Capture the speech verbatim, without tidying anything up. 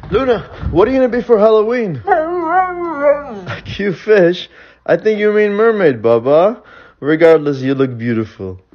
Luna, what are you gonna be for Halloween? A cute fish? I think you mean mermaid, Baba. Regardless, you look beautiful.